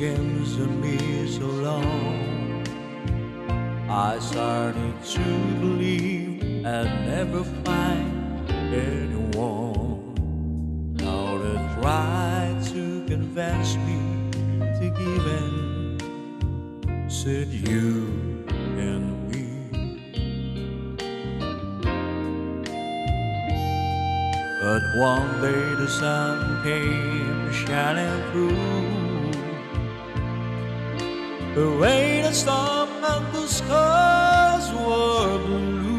games on me so long, I started to believe I'd never find anyone. Now they try to convince me to give in, said you and me. But one day the sun came shining through, the rain and storm and the skies were blue.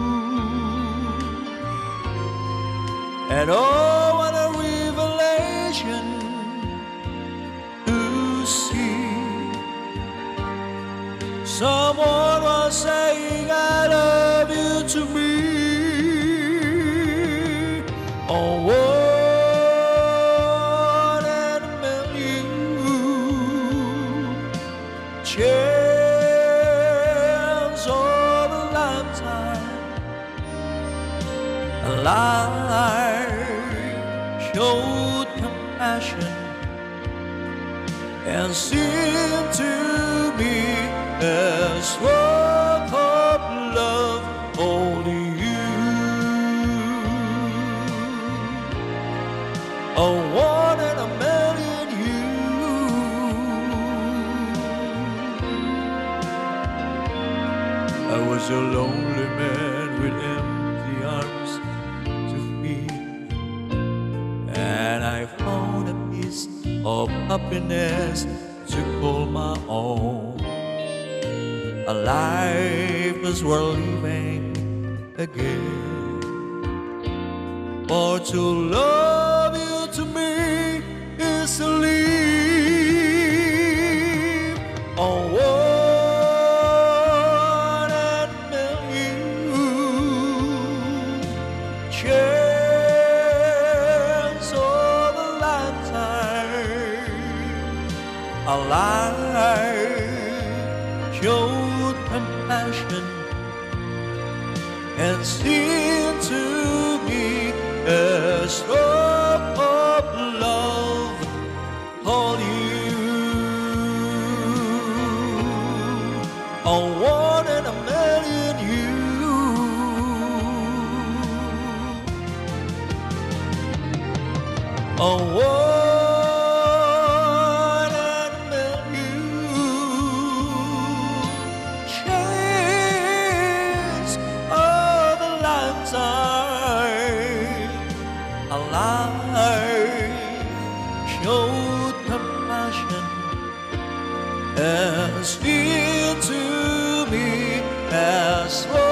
And oh, what a revelation to see. Someone was saying I love you to me. Oh, what an million chance of a lifetime. A life showed compassion and seemed to me a stroke of love, only you. A one in a million you. I was a lonely man with empty arms to feed, and I found a piece of happiness to call my own. A life is worth living again, for to love you to me is to live. Oh, what a million chance of a lifetime. A life showed compassion and seemed to me a stroke of love on you. A one in a million you. A one in a million chance of a lifetime. A life showed compassion and seemed to me as